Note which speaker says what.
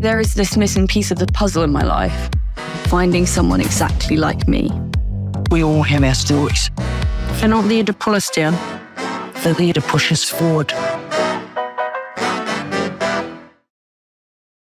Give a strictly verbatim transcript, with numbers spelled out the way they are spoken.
Speaker 1: There is this missing piece of the puzzle in my life, finding someone exactly like me.
Speaker 2: We all have our stories.
Speaker 3: They're not there to pull us down.
Speaker 2: They're there to push us forward.